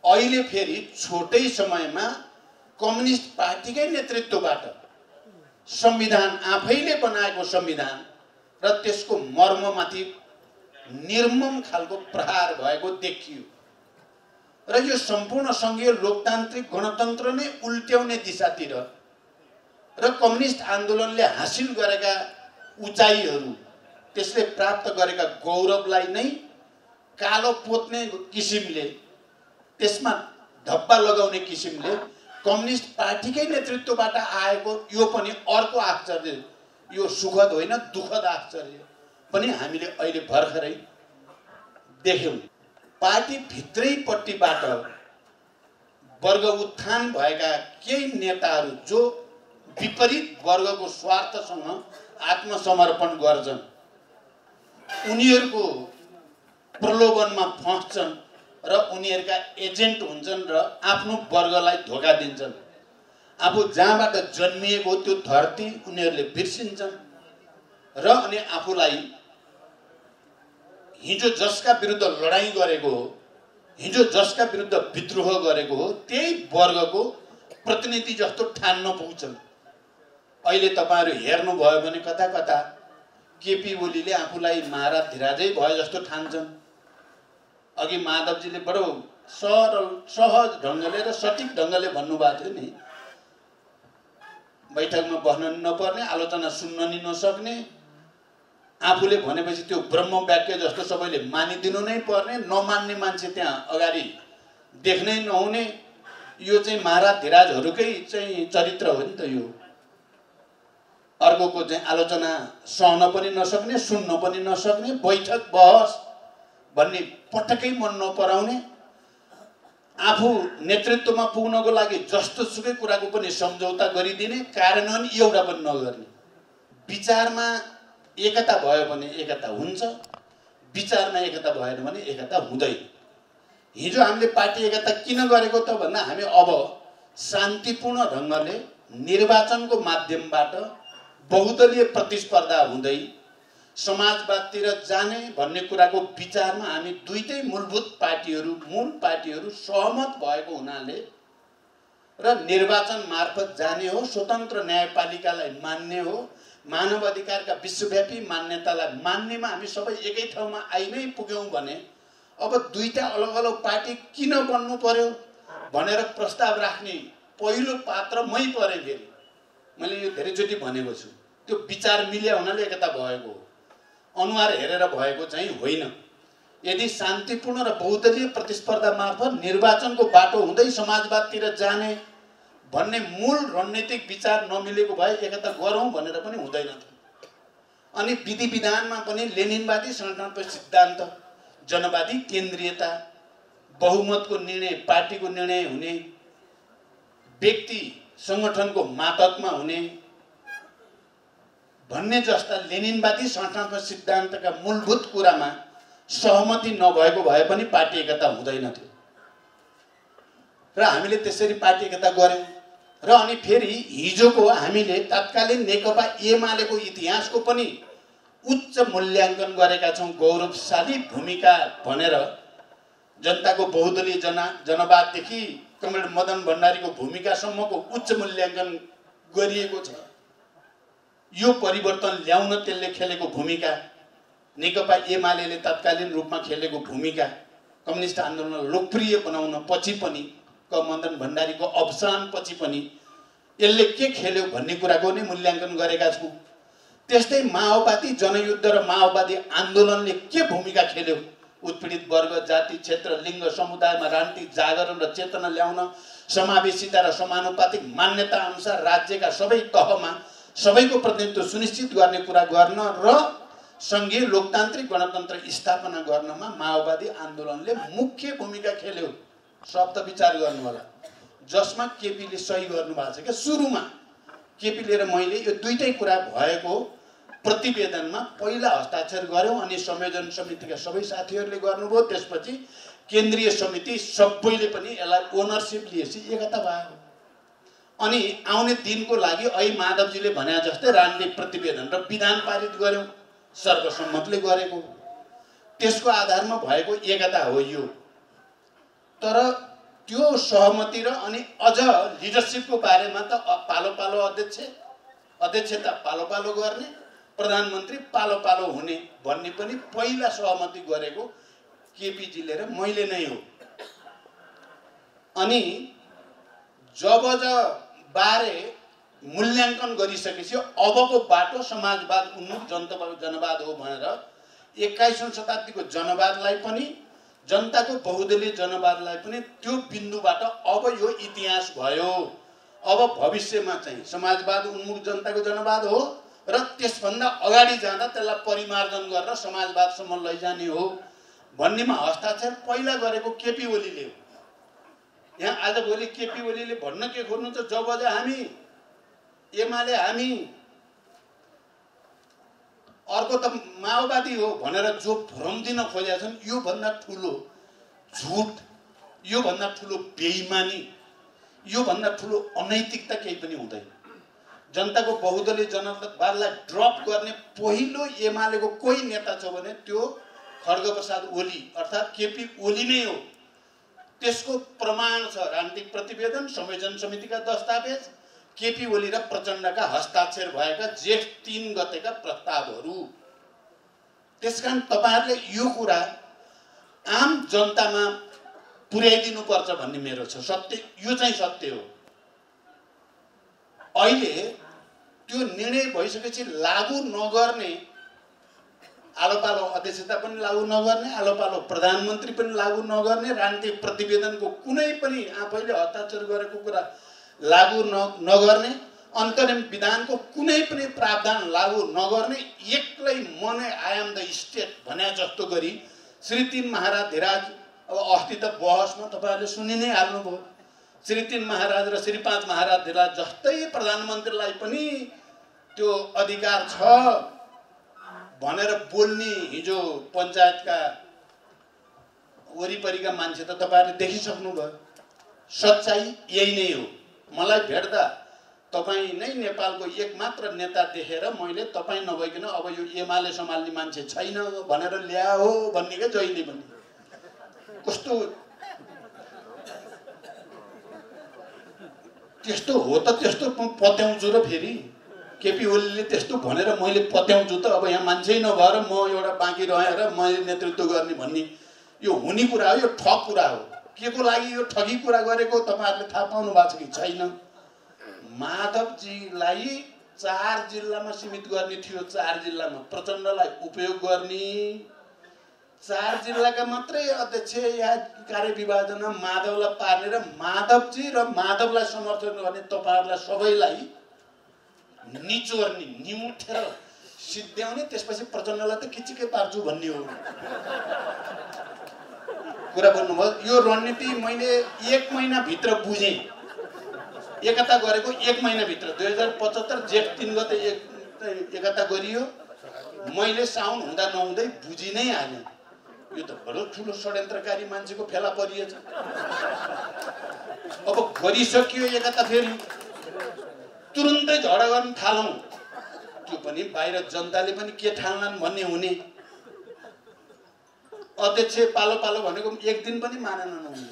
अहिले फेरि छोटै समयमा कम्युनिस्ट पार्टीकै नेतृत्वबाट संविधान आफैले बनाएको संविधान र त्यसको मर्ममाथि निर्मम खालको प्रहार भएको देखियो र यो सम्पूर्ण संघीय लोकतान्त्रिक गणतन्त्र नै उल्ट्याउने दिशातिर र कम्युनिस्ट आन्दोलनले हासिल गरेका उचाइहरू त्यसले प्राप्त गरेका गौरवलाई नै कालो पोत्ने किसिमले त्यसमा धप्पा लगाउने किसिमले कम्युनिस्ट पार्टीकै नेतृत्वबाट आएको यो पनि अर्को आश्चर्य, यो सुखद होइन दुःखद आश्चर्य पनि हामीले अहिले भर्खरै देख्यौं। पार्टी भित्रैपट्टिबाट वर्ग उत्थान भएका केही नेताहरू जो विपरीत वर्गको स्वार्थसँग आत्मसमर्पण गर्छन्, उनीहरूको प्रलोभनमा फस्छन् र उनीहरूका एजेन्ट हुन्छन् र आफ्नो वर्गलाई धोका दिन्छन्। आफू जहाँबाट जन्मिएको त्यो धरती उनीहरूले बिर्सिन्छन् र अनि आफूलाई हिजो जसका विरुद्ध लडाईँ गरेको हो, हिजो जसका विरुद्ध विद्रोह गरेको हो, त्यही वर्गको प्रतिनिधि जस्तो ठान्न पुग्छन्। अहिले तपाईहरु हेर्नुभयो भने कता कता केपी ओलीले आफूलाई महाराज धिराजै भए जस्तो ठान्छन्। अघि माधवजीले बडो सहज ढंगले र सटीक ढंगले भन्नुभएको थियो नि, बैठकमा बस्न नपर्ने, आलोचना सुन्न नि नसक्ने, आफूले भनेपछि त्यो ब्रह्म वाक्य जस्तो सबैले मानिदिनु नै पर्ने, नमान्ने मान्छे त्यहाँ अगाडि देख्नै नहुने, यो चाहिँ महाराज धिराजहरुकै चाहिँ चरित्र हो नि त। यो अर्कोको चाहिँ आलोचना सहन पनि नसक्ने, सुन्न पनि नसक्ने, बैठक बहस भन्ने पटक्कै मन नपराउने, आफू नेतृत्वमा पुग्नको लागि जस्तो सुकै कुराको पनि सम्झौता गरिदिने, कार्यान्वयन एउटा पनि नगर्ने। विचारमा एकता भयो भने एकता हुन्छ, विचारमा एकता भएन भने एकता हुँदैन। हिजो हामीले पार्टी एकता किन गरेको त भन्दा हामी अब शान्तिपूर्ण ढंगले निर्वाचनको माध्यमबाट बहुदलीय प्रतिस्पर्धा हुँदै समाजवादतिर जाने भन्ने कुराको विचारमा हामी दुईटै मूलभूत पार्टीहरू, मूल पार्टीहरू सहमत भएको हुनाले र निर्वाचन मार्फत जाने हो, स्वतन्त्र न्यायपालिकालाई मान्ने हो, मानव अधिकारका विश्वव्यापी मान्यतालाई मान्नेमा हामी सबै एकै ठाउँमा आइ नै पुग्यौं भने अब दुईटा अलग अलग पार्टी किन बन्नु पर्यो भनेर प्रस्ताव राख्ने पहिलो पात्र मै परे। फेरि मैले यो धेरैचोटि भनेको छु, त्यो विचार मिल्या हुनाले एकता भएको हो, अनुहार हेरेर भएको चाहिँ होइन। यदि शान्तिपूर्ण र बहुदलीय प्रतिस्पर्धा मार्फत निर्वाचनको बाटो हुँदै समाजवादतिर जाने भन्ने मूल रणनीतिक विचार नमिलेको भए एकता गरौँ भनेर पनि हुँदैन थियो। अनि विधि विधानमा पनि लेनिनवादी संगठनको सिद्धान्त, जनवादी केन्द्रीयता, बहुमतको निर्णय पार्टीको निर्णय हुने, व्यक्ति संगठनको मातहतमा हुने भन्ने जस्ता लेनिनवादी संगठनको सिद्धान्तका मूलभूत कुरामा सहमति नभएको भए पनि पार्टी एकता हुँदैन थियो र हामीले त्यसरी पार्टी एकता गर्यौं। र अनि फेरि हिजोको हामीले तत्कालीन नेकपा एमालेको इतिहासको पनि उच्च मूल्याङ्कन गरेका छौं, गौरवशाली भूमिका भनेर जनताको बहुदलीय जनवाददेखि कमरेड मदन भण्डारीको भूमिकासम्मको उच्च मूल्याङ्कन गरिएको छ। यो परिवर्तन ल्याउन त्यसले खेलेको भूमिका, नेकपा एमालेले तत्कालीन रूपमा खेलेको भूमिका, कम्युनिस्ट आन्दोलनलाई लोकप्रिय बनाउन पछि पनि मदन भण्डारीको अवसान पछि पनि यसले के खेल्यो भन्ने कुराको नै मूल्याङ्कन गरेका छौं। त्यस्तै माओवादी जनयुद्ध र माओवादी आन्दोलनले के भूमिका खेल्यो, उत्पीडित वर्ग, जाति, क्षेत्र, लिङ्ग, समुदायमा राजनीतिक जागरण र चेतना ल्याउन, समावेशिता र समानुपातिक मान्यता अनुसार राज्यका सबै तहमा सबैको प्रतिनिधित्व सुनिश्चित गर्ने कुरा गर्न र संघीय लोकतान्त्रिक गणतन्त्र स्थापना गर्नमा माओवादी आन्दोलनले मुख्य भूमिका खेल्यो। शब्द विचार गर्नु होला, जसमा केपीले सही गर्नु भएको छ के सुरुमा केपीले र मैले यो दुईटै कुरा भएको प्रतिवेदनमा पहिला हस्ताक्षर गर्यौं अनि संयोजन समितिका सबै साथीहरूले गर्नुभयो। त्यसपछि केन्द्रीय समिति सबैले पनि यसलाई ओनरशिप लिएपछि एकता भयो। अनि आउने दिनको लागि अहिले माधवजीले भने जस्तै राजनीतिक प्रतिवेदन र विधान पारित गर्यौं, सर्वसम्मतले गरेको, त्यसको आधारमा भएको एकता हो यो। तर त्यो सहमति र अनि अझ लिडरसिपको बारेमा त पालो पालो अध्यक्षता पालो पालो गर्ने, प्रधानमन्त्री पालो पालो हुने भन्ने पनि पहिला सहमति गरेको केपीजीले र मैले नै हो। अनि जब बारे मूल्याङ्कन गरिसकेपछि अबको बाटो समाजवाद उन्मुख जनवाद हो भनेर 21औं शताब्दीको जनवादलाई पनि जनताको बहुदलीय जनवादलाई पनि त्यो बिन्दुबाट अब यो इतिहास भयो, अब भविष्यमा चाहिँ समाजवाद उन्मुख जनताको जनवाद हो र त्यसभन्दा अगाडि जाँदा त्यसलाई परिमार्जन गरेर समाजवादसम्म लैजाने हो भन्नेमा हस्ताक्षर पहिला गरेको केपी ओलीले हो। यहाँ आजभोलि केपी ओलीले भन्न के खोज्नु त जब हामी एमाले हामी अर्को त माओवादी हो भनेर जो भ्रम दिन खोजेका छन्, यो भन्दा ठुलो झुट, यो भन्दा ठुलो बेइमानी, यो भन्दा ठुलो अनैतिकता केही पनि हुँदैन। जनताको बहुदलीय जनवादलाई ड्रप गर्ने पहिलो एमालेको कोही नेता छ भने त्यो खड्गप्रसाद ओली अर्थात् केपी ओली नै हो। त्यसको प्रमाण छ राजनीतिक प्रतिवेदन, संयोजन समितिका दस्तावेज, केपी ओली र प्रचण्डका हस्ताक्षर भएका जेठ 3 गतेका प्रस्तावहरू। त्यसकारण तपाईहरुले यो कुरा आम जनतामा पुर्याइदिनु पर्छ भन्ने मेरो छ सत्य, यो चाहिँ सत्य हो। अहिले त्यो निर्णय भइसकेपछि लागू नगर्ने, आलोपालो अध्यक्षता पनि लागू नगर्ने, आलोपालो प्रधानमन्त्री पनि लागू नगर्ने, राजनीतिक प्रतिवेदनको कुनै पनि आफैले हस्ताक्षर गरेको कुरा लागू नगर्ने, अन्तरिम विधानको कुनै पनि प्रावधान लागू नगर्ने, एक्लै मनै आई एम द स्टेट भने जस्तो गरी श्री 3 महाराज धिराज, अब अस्ति त बहसमा तपाईहरुले सुनि नै हाल्नुभयो, श्री 3 महाराज र श्री 5 महाराज धिराज जस्तै प्रधानमन्त्रीलाई पनि त्यो अधिकार छ भनेर बोल्ने हिजो पञ्चायतका वरिपरिका मान्छे त तपाईहरुले देखिसक्नुभयो। सच्चाई यही नै हो। मलाई भेट्दा तपाई नै नेपालको एकमात्र नेता देखेर मैले तपाई नभइकन अब यो एमाले सम्हाल्ने मान्छे छैन भनेर ल्या हो भन्ने के जहिले पनि कस्तो त्यस्तो हो त त्यस्तो पत्याउँछु र फेरि केपी ओलीले त्यस्तो भनेर मैले पत्याउँछु त अब यहाँ मान्छे नभएर म एउटा बाँकी रहेर मैले नेतृत्व गर्ने भन्ने यो हुने कुरा हो, यो ठग कुरा हो। के को लागि यो ठगी कुरा गरेको तपाईहरुले थाहा पाउनु भएको छ कि छैन? माधवजीलाई 4 जिल्लामा सीमित गर्ने थियो, 4 जिल्लामा प्रचण्डलाई उपयोग गर्ने, 4 जिल्लाका मात्रै अध्यक्ष या कार्यविभाजनमा माधवलाई पार्ने र माधवजी र माधवलाई समर्थन गर्ने तपाईहरुलाई सबैलाई निचोर्ने, निमुठेर सिद्ध्याउने, त्यसपछि प्रचण्डलाई त किचिकै पार्छु भन्ने हो कुरा भन्नुभयो। यो रणनीति मैले 1 महिना भित्र बुझेँ, एकता गरेको 1 महिना भित्र 2075 जेठ 3 गते एकता गरियो। मैले साउन हुँदा नहुँदै बुझि नै हालेँ यो त बडो ठुलो षड्यन्त्रकारी मान्छेको फेला परिएछ। अब गरिसकियो एकता, फेरि तुरुन्तै झगडा गर्न थालौँ, त्यो पनि बाहिर जनताले पनि के ठान्लान् भन्ने हुने। अध्यक्ष पालो पालो भनेको 1 दिन पनि मानेनन् उनले।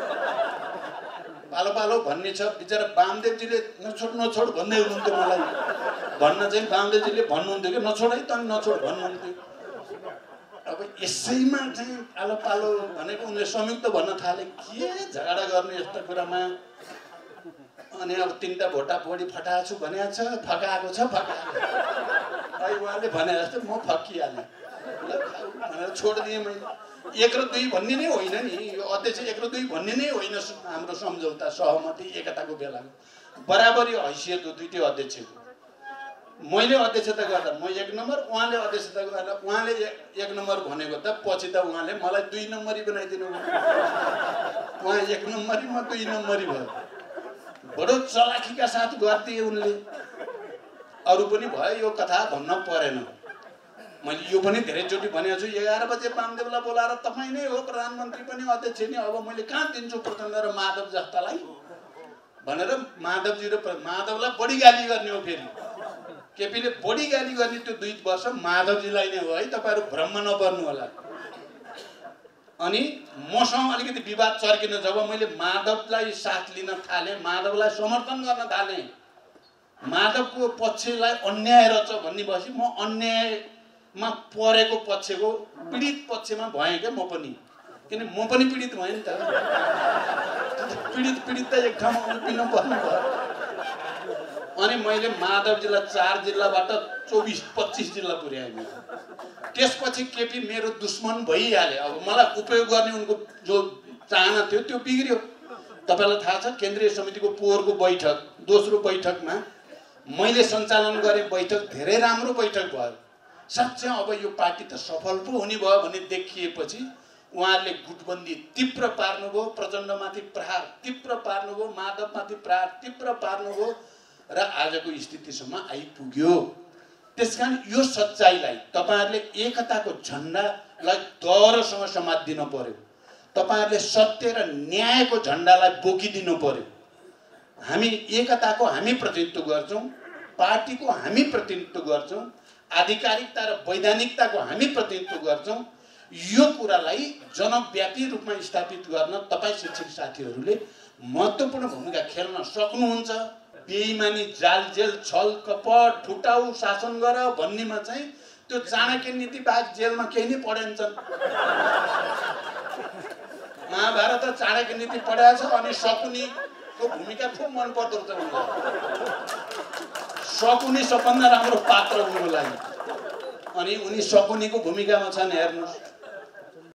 पालो पालो भन्ने छ, बिचरा वामदेवजीले नछोड भन्दै हुनुहुन्थ्यो मलाई, भन्न चाहिँ वामदेवजीले भन्नुहुन्थ्यो कि नछोड है त नछोड भन्नुहुन्थ्यो। अब यसैमा चाहिँ पालो पालो भनेको उनले संयुक्त भन्न थाले, के झगडा गर्ने यस्तो कुरामा। अनि अब 3टा भोटा बोडी फटाएको छु भनेको छ, फकाएको छ, फकाएको अहिले उहाँले भने जस्तो म फकिहालेँ भनेर छोडिदिएँ मैले। 1 र 2 भन्ने नै होइन नि, यो अध्यक्ष 1 र 2 भन्ने नै होइन। हाम्रो सम्झौता सहमति एकताको बेलामा बराबरी हैसियत हो दुईटै अध्यक्षको। मैले अध्यक्षता गर्दा म 1 नम्बर, उहाँले अध्यक्षता गर्दा उहाँले 1 नम्बर भनेको त पछि त उहाँले मलाई 2 नम्बरी बनाइदिनु भयो। उहाँ 1 नम्बरी, म 2 नम्बरी भयो। बडो चलाखीका साथ गर्थे उनले। अरू पनि भयो, यो कथा भन्न परेन। मैले यो पनि धेरैचोटि भनेको छु, 11 बजे वामदेवलाई बोलाएर तपाईँ नै हो प्रधानमन्त्री पनि अध्यक्ष नि, अब मैले कहाँ दिन्छु प्रचण्ड र माधव जस्तालाई भनेर माधवजी र माधवलाई बढी गाली गर्ने हो। फेरि केपीले बढी गाली गर्ने त्यो 2 वर्ष माधवजीलाई नै हो है, तपाईहरु भ्रममा नपर्नु होला। अनि मसँग अलिकति विवाद चर्किन जब मैले माधवलाई साथ लिन थालेँ, माधवलाई समर्थन गर्न थालेँ, माधवको पक्षलाई अन्याय रहेछ भन्ने भएपछि म अन्यायमा परेको पक्षको पीडित पक्षमा भएँ क्या म पनि, किन म पनि पीडित भएँ नि त। पीडित त एक ठाउँमा उभिनु पर्ने भयो। अनि मैले माधवजीलाई 4 जिल्लाबाट 24-25 जिल्ला पुर्याएँ। त्यसपछि केपी मेरो दुश्मन भइहाले। अब मलाई उपयोग गर्ने उनको जो चाहना थियो त्यो बिग्रियो। तपाईलाई थाहा छ केन्द्रीय समितिको पोहोरको बैठक, दोस्रो बैठकमा मैले सञ्चालन गरेँ बैठक, धेरै राम्रो बैठक भयो। साँच्चै अब यो पार्टी त सफल पो हुने भयो भन्ने देखिएपछि उहाँहरूले गुटबन्दी तीव्र पार्नुभयो, प्रचण्डमाथि प्रहार तीव्र पार्नुभयो, माधवमाथि प्रहार तीव्र पार्नुभयो र आजको स्थितिसम्म आइपुग्यो। त्यसकारण यो सच्चाइलाई तपाईहरुले एकताको झण्डालाई दह्रोसँग समात्दिनु पर्यो। तपाईहरुले सत्य र न्यायको झण्डालाई बोकिदिनु पर्यो। हामी एकताको हामी प्रतिनिधित्व गर्छौं, पार्टीको हामी प्रतिनिधित्व गर्छौं, आधिकारिकता र वैधानिकताको हामी प्रतिनिधित्व गर्छौं। यो कुरालाई जनव्यापी रूपमा स्थापित गर्न तपाई शिक्षक साथीहरूले महत्त्वपूर्ण भूमिका खेल्न सक्नुहुन्छ। बेइमानी, जालजेल, छल कपट, फुटाउ शासन गर भन्नेमा चाहिँ त्यो चाणक्य नीति बाहेक जेलमा केही नै पढेन्छन्। महाभारत चाणक्य नीति पढाएको छ अनि शकुनीको भूमिका खुब मन पर्दो रहेछ उनलाई। शकुनी सबभन्दा राम्रो पात्र उनको लागि अनि उनी शकुनीको भूमिकामा छन्। हेर्नुस्